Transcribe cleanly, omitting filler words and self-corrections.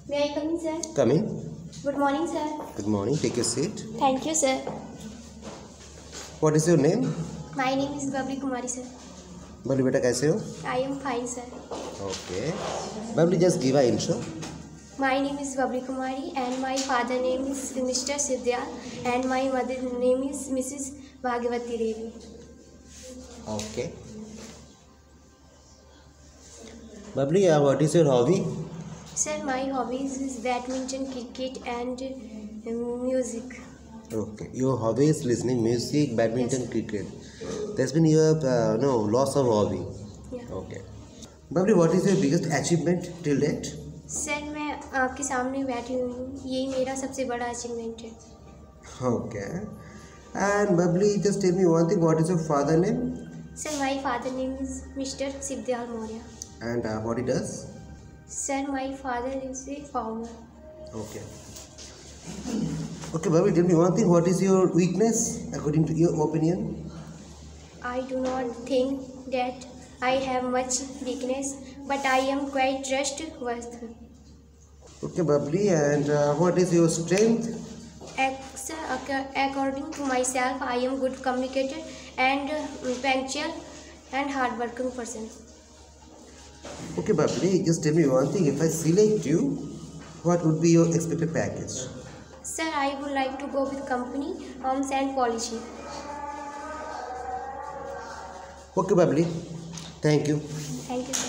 May I come in, sir? Come in. Good morning, sir. Good morning. Take your seat. Thank you, sir. What is your name? My name is Babli Kumari, sir. Babli बेटा कैसे हो? I am fine, sir. Okay. Babli just give a intro. My name is Babli Kumari and my father name is Mr. Siddhyal and my mother name is Mrs. Bhagavati Devi. Okay. Babli what is your hobby? Sir, my hobbies is badminton, cricket and music. Okay. Your hobby is listening music, badminton, Yes. cricket. That's been your loss of hobby. Yeah. Okay. Babli what is your biggest achievement till date? Sir मैं आपके सामने बैठी हुई हूँ, यही मेरा सबसे बड़ा अचीवमेंट है. Okay. And Babli, just tell me one thing. What is your father name? Sir, my father name is Mr. Siddhyal Maurya. And what he does? Sir, my father is a farmer. Okay. Okay, Babli, tell me one thing. What is your weakness according to your opinion? I do not think that I have much weakness, but I am quite trustworthy. Okay, Babli, and what is your strength? According to myself, I am good communicator and punctual and hardworking person. Okay, Babli, just tell me one thing. If I select you, what would be your expected package? Sir, I would like to go with company, homes and polishing. Okay, Babli. Thank you. Thank you, sir.